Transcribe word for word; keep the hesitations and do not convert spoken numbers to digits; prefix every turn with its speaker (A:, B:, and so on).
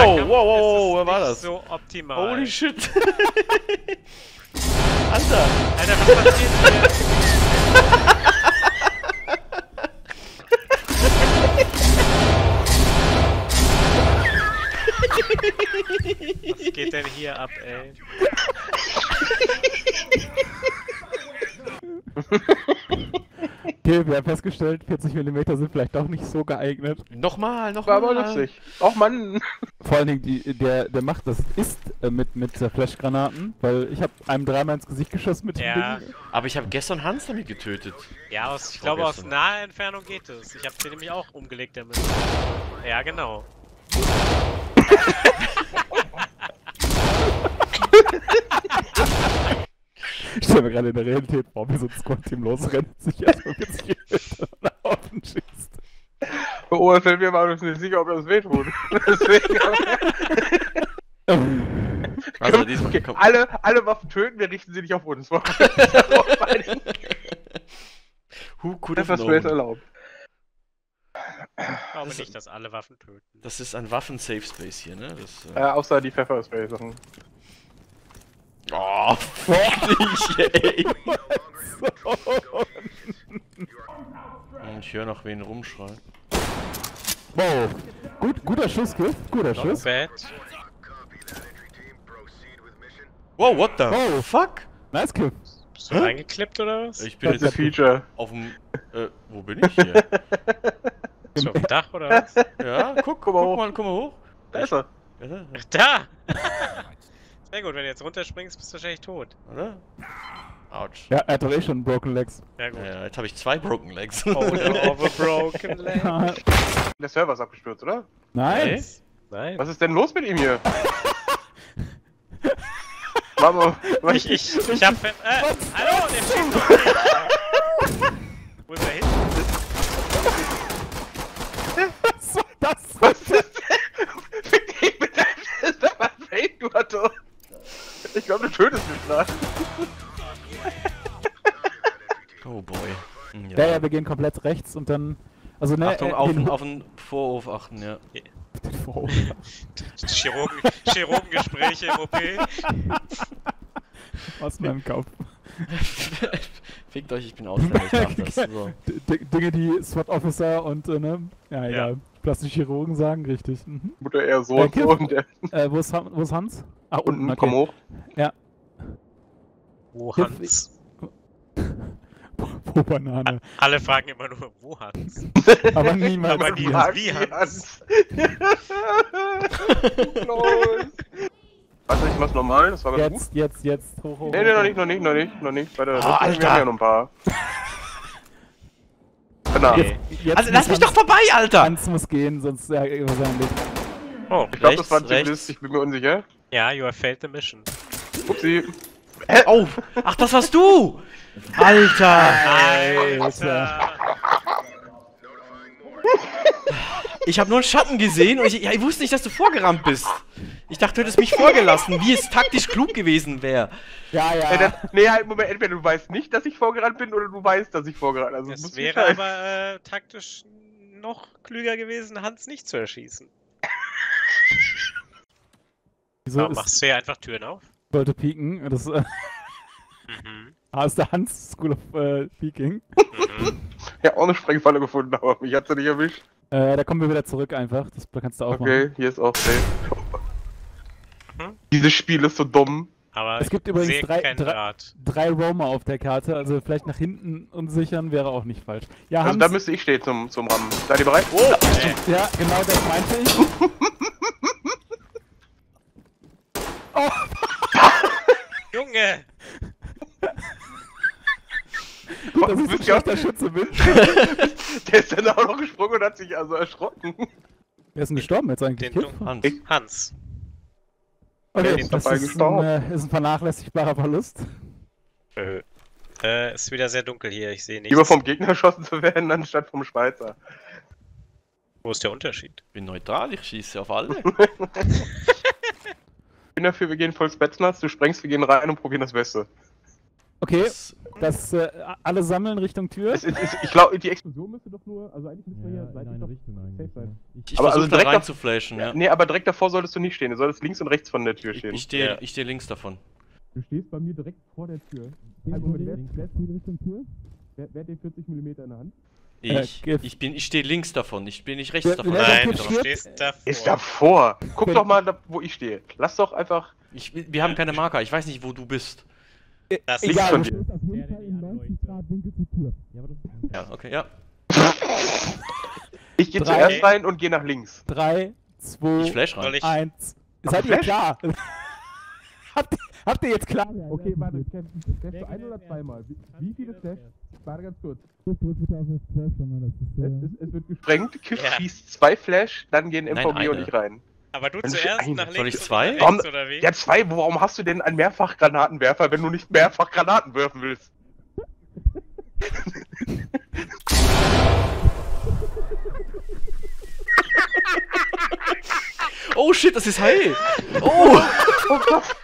A: Wow, wow, wow, wer war das?
B: So optimal.
A: Holy shit. Alter.
B: Alter, was passiert hier? Was geht denn hier ab, ey?
C: Okay, wir haben festgestellt, vierzig Millimeter sind vielleicht doch nicht so geeignet.
A: Nochmal,
D: War
A: nochmal.
D: aber lustig. Och Mann.
C: Vor allen Dingen, die, der, der macht das ist äh, mit, mit äh, Flashgranaten, weil ich habe einem dreimal ins Gesicht geschossen mit
B: Ja.
C: dem Ding.
A: Aber ich habe gestern Hans damit getötet.
B: Ja, aus, ich glaube aus
A: Vorgestern.
B: naher Entfernung geht es. Ich habe den nämlich auch umgelegt damit. Ja, genau.
C: Ich stelle mir gerade in der Realität vor, wie so ein Squad-Team losrennt, sich erstmal vierzig Millimeter nach außen schießt.
D: Oh, fällt mir aber nicht sicher, ob das wehtut. Deswegen.
A: Also diesmal
D: Okay,
A: kommt.
D: alle, alle Waffen töten, wir richten sie nicht auf uns.
A: Who could have
D: Pfefferspray ist
A: known?
D: erlaubt.
B: Ich glaube nicht, dass alle Waffen töten.
A: Das ist ein Waffen-Safe-Space hier, ne? Das,
D: Äh,
A: äh...
D: außer die Pfefferspray-Sachen.
A: Oh, fuck dich, ey! Und ich höre noch wen rumschreien.
C: Wow, gut, guter Schuss, Griff, guter
B: Not
C: Schuss.
B: bad.
A: Wow, what the
C: Oh.
A: fuck?
C: Nice Kill.
B: Bist du reingeklippt oder was?
A: Ich bin
D: Das ist ein
A: jetzt
D: Feature.
A: auf dem... Äh, wo bin ich hier?
B: Bist du auf dem Dach oder was?
A: Ja, guck, guck,
D: mal
A: guck
D: hoch.
A: mal, guck mal hoch.
D: Da ist er.
A: Ja, da,
B: Ach, da! Sehr gut, wenn du jetzt runterspringst, bist du wahrscheinlich tot.
A: oder? Autsch.
C: Ja, er hat doch eh schon Broken Legs.
B: Ja gut.
A: Ja, jetzt habe ich zwei Broken Legs.
B: Oh, no, of a broken leg.
D: Der Server ist abgestürzt, oder?
C: Nein.
B: Nein.
D: Was ist denn los mit ihm hier? Mama, was
B: Ich, ich, ich hab... Äh, hallo, der steht doch nicht. Wo ist er hin?
C: Was war das?
D: Was ist denn? Fick dich mit deinem Schwester, was fehlt du hatte? Ich glaube, du tötest mich gleich.
A: Oh boy. Hm,
C: Ja, ja, wir gehen komplett rechts und dann... Also ne,
A: Achtung,
C: äh,
A: auf,
C: den-
A: auf den Vorhof achten, ja.
C: Oh.
B: Chirurgen, Chirurgengespräche im O P.
C: Aus meinem Kopf.
A: Fickt euch, ich bin Ausländer, ich darf das. So.
C: D D- Dinge, die SWAT-Officer und, äh, ne? Ja, egal.
B: Ja.
C: Plastische Chirurgen sagen, richtig. Mhm.
D: Mutter eher so
C: Äh,
D: und so und der
C: Äh, wo ist, Han- wo ist Hans? Ah, unten,
D: unten,
C: okay.
D: komm hoch.
B: Wo
C: Hier-
B: Hans?
C: Wo Banane.
B: Alle fragen immer nur, wo Hans?
C: Aber niemand.
B: Aber nie-
D: Frag
B: wie
D: die
B: Hans?
D: Los. Warte, ich mach's normal, das war ganz gut.
C: Jetzt, jetzt, jetzt. Hoch, hoch,
D: Nee, nee,
C: hoch.
D: noch nicht, noch nicht, noch nicht, noch nicht. Bei der
A: Oh, Alter.
D: wir haben ja noch ein paar. Danach.
B: Okay.
C: Jetzt
A: Also
C: muss
A: lass mich
C: Hans-
A: doch vorbei, Alter!
C: Hans muss gehen, sonst ja, wahrscheinlich.
B: Oh,
D: Ich glaube,
A: Rechts,
D: das war ein
A: rechts.
D: Zivilist, ich bin mir unsicher.
B: ja, you have failed the mission.
D: Upsi.
A: Oh! Ach, das warst du! Alter!
B: Alter!
A: Ich habe nur einen Schatten gesehen und ich, ja, ich wusste nicht, dass du vorgerannt bist. Ich dachte, du hättest mich vorgelassen, wie es taktisch klug gewesen wäre.
C: Ja, ja.
D: Ey, das, nee, halt, Moment, entweder du weißt nicht, dass ich vorgerannt bin, oder du weißt, dass ich vorgerannt bin. Also,
B: Es
D: muss
B: wäre aber äh, taktisch noch klüger gewesen, Hans nicht zu erschießen.
C: Wieso
B: Warum
C: ist,
B: machst du ja einfach Türen auf?
C: wollte pieken. Das äh,
B: Mhm.
C: ah, ist der Hans School of äh, Peking.
B: Mhm.
D: Ja, auch eine Sprengfalle gefunden, aber mich hat's ja nicht erwischt.
C: Äh, da kommen wir wieder zurück einfach. Das kannst du auch
D: Okay,
C: machen.
D: hier ist auch safe.
B: Mhm.
D: Dieses Spiel ist so dumm.
B: Aber
C: Es gibt
B: ich
C: übrigens
B: sehe
C: drei-
B: keinen
C: drei-
B: Draht.
C: Drei Roamer auf der Karte, also vielleicht nach hinten unsichern wäre auch nicht falsch. Ja,
D: Also
C: Hans,
D: da müsste ich stehen zum, zum Rammen. Seid ihr bereit? Oh!
B: Äh,
C: ja, genau das meinte ich. Oh,
B: Junge!
C: gut, dass ich so ein
D: Wisst ihr-
C: schlechter Schütze bin.
D: Der ist dann auch noch gesprungen und hat sich also erschrocken.
C: Wer ist denn gestorben jetzt eigentlich?
B: Den
C: Kip?
B: Dun-
A: Hans.
D: Ich-
B: Hans.
C: Okay,
D: ist
C: das
D: dabei
C: ist ein,
D: gestorben.
C: äh, ist ein vernachlässigbarer Verlust.
B: Äh. Äh, ist wieder sehr dunkel hier, ich sehe nichts.
D: Lieber vom Gegner erschossen zu werden, anstatt vom Schweizer.
B: Wo ist der Unterschied?
A: Ich bin neutral, ich schieße auf alle.
D: Ich bin dafür, wir gehen voll Spätznaz, du sprengst, wir gehen rein und probieren das Beste.
C: Okay,
A: Das,
C: das äh, alle sammeln Richtung Tür.
D: Es, es, es, ich glaube, die
E: Explosion
D: Explosion.
E: müsste doch nur, also eigentlich müssen wir ja, seitlich doch safe sein.
A: ich
D: Aber
A: versuche
D: also
A: da
D: direkt
A: rein
D: auf-
A: zu flashen, ja.
D: Nee, aber direkt davor solltest du nicht stehen. Du solltest links und rechts von der Tür
A: Ich,
D: stehen.
A: ich stehe
B: Ja.
A: ich steh links davon.
E: Du stehst bei mir direkt vor der Tür. Ein Moment, wer, wer steht Richtung Tür? Wer, wer hat den vierzig Millimeter in der Hand?
A: Ich,
C: Äh,
A: ich bin, ich stehe links davon, ich bin nicht rechts
C: Wer-
A: davon.
C: wer-
B: Nein,
C: Nein,
B: du
C: steht-
B: stehst davor.
D: Ist davor. Guck
C: Wenn-
D: doch mal, da, wo ich stehe. Lass doch einfach.
A: Ich, wir haben keine Marker, ich weiß nicht, wo du bist.
B: Das
D: Links
B: ist
D: von
C: du
D: dir.
C: stehst
E: auf jeden Fall in neunzig Grad Winkel zur Tür. Ja, aber das
A: Ja, okay, ja.
D: Ich gehe
C: Drei.
D: zuerst rein und gehe nach links.
C: drei, zwei,
A: Ich flash rein.
B: Soll ich?
C: eins.
D: Ach,
C: Seid
D: du
C: ihr
D: flash?
C: klar? habt, ihr, habt ihr jetzt klar?
E: Okay, warte, Ken, flashst du ein oder zweimal? Wie, wie viele Flash? Warte ganz kurz. Es, es, es wird
D: Sprengt, Kiff
B: Ja.
D: schießt zwei Flash, dann gehen M V
A: Nein,
D: G und
A: eine.
D: ich rein.
B: Aber du
D: Dann
B: zuerst
D: eine.
B: nach
A: Soll
B: links
A: ich
B: und
A: zwei?
B: nach
D: Warum-
B: rechts, oder wie?
D: Ja, zwei, warum hast du denn einen Mehrfachgranatenwerfer, wenn du nicht mehrfach Granaten werfen willst?
A: Oh shit, das ist heil! Oh!
D: Oh Gott!